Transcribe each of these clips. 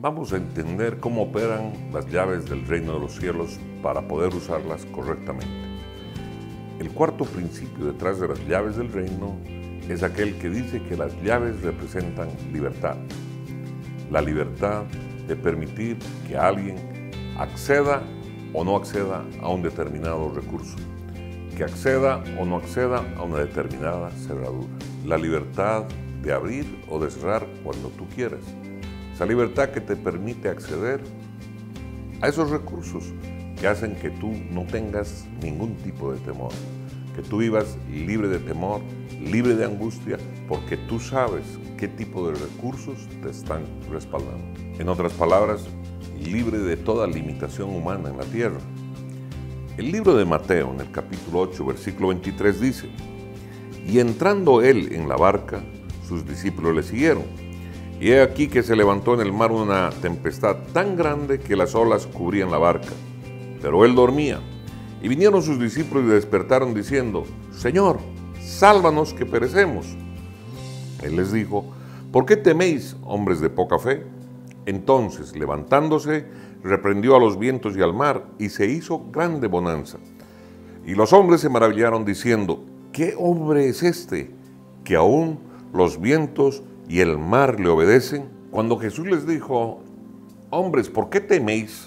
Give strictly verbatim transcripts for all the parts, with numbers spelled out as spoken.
vamos a entender cómo operan las llaves del reino de los cielos para poder usarlas correctamente. El cuarto principio detrás de las llaves del reino es aquel que dice que las llaves representan libertad. La libertad de permitir que alguien acceda o no acceda a un determinado recurso, que acceda o no acceda a una determinada cerradura. La libertad de abrir o de cerrar cuando tú quieras. Esa libertad que te permite acceder a esos recursos que hacen que tú no tengas ningún tipo de temor, que tú vivas libre de temor, libre de angustia, porque tú sabes qué tipo de recursos te están respaldando. En otras palabras, libre de toda limitación humana en la tierra. El libro de Mateo, en el capítulo ocho, versículo veintitrés, dice: y entrando él en la barca, sus discípulos le siguieron. Y he aquí que se levantó en el mar una tempestad tan grande que las olas cubrían la barca, pero él dormía. Y vinieron sus discípulos y le despertaron diciendo: Señor, sálvanos que perecemos. Él les dijo: ¿por qué teméis, hombres de poca fe? Entonces, levantándose, reprendió a los vientos y al mar, y se hizo grande bonanza. Y los hombres se maravillaron diciendo: ¿qué hombre es este, que aún los vientos y el mar le obedecen? Cuando Jesús les dijo: hombres, ¿por qué teméis?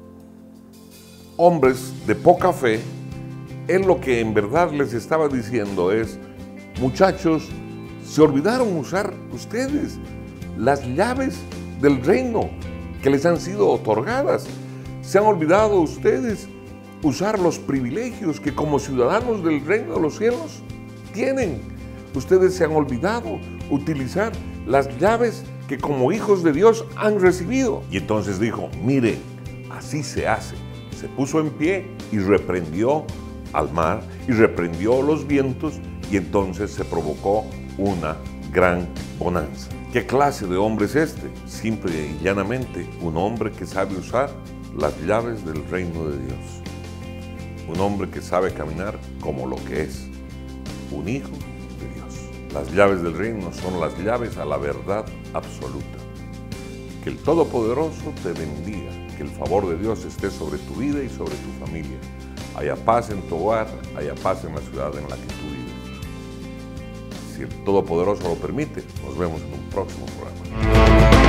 Hombres de poca fe, él lo que en verdad les estaba diciendo es: muchachos, se olvidaron usar ustedes las llaves del reino que les han sido otorgadas. Se han olvidado ustedes usar los privilegios que como ciudadanos del reino de los cielos tienen. Ustedes se han olvidado utilizar las llaves que como hijos de Dios han recibido. Y entonces dijo: miren, así se hace. Se puso en pie y reprendió al mar y reprendió los vientos, y entonces se provocó una gran bonanza. ¿Qué clase de hombre es este? Simple y llanamente un hombre que sabe usar las llaves del reino de Dios. Un hombre que sabe caminar como lo que es, un hijo de Dios. Las llaves del reino son las llaves a la verdad absoluta. Que el Todopoderoso te bendiga, que el favor de Dios esté sobre tu vida y sobre tu familia. Haya paz en tu hogar, haya paz en la ciudad en la que tú vives. Si el Todopoderoso lo permite, nos vemos en un próximo programa.